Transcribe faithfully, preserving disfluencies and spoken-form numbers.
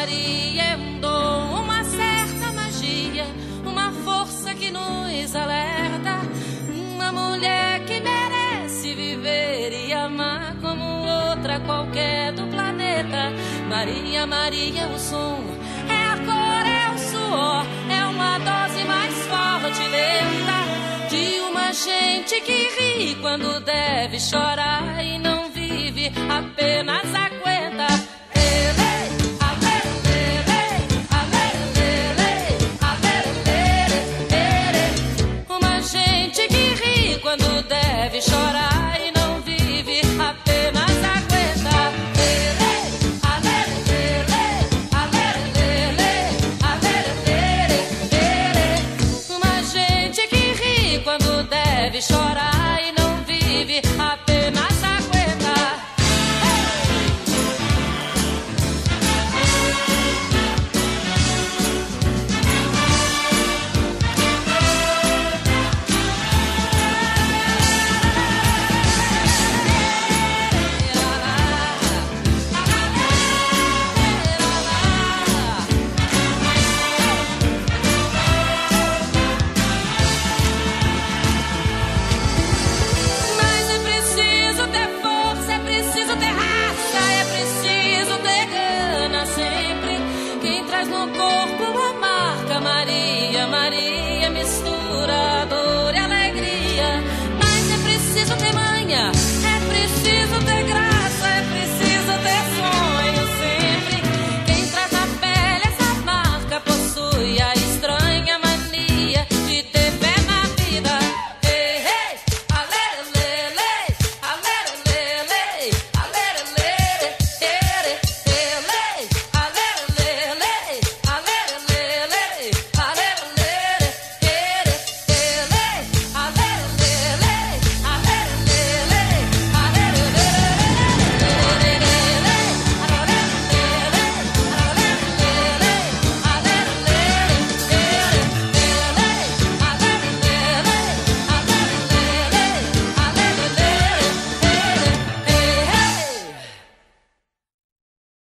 Maria é um dom, uma certa magia, uma força que nos alerta. Uma mulher que merece viver e amar como outra qualquer do planeta. Maria, Maria é o som, é a cor, é o suor, é uma dose mais forte e lenta de uma gente que ri quando deve chorar e não vive, apenas aguenta. Uma gente que ri quando deve chorar e não vive, apenas aguenta. Uma gente que ri quando deve chorar e não vive, apenas aguenta. Mas é preciso ter força, é preciso ter raça, é preciso ter gana sempre. Quem traz no corpo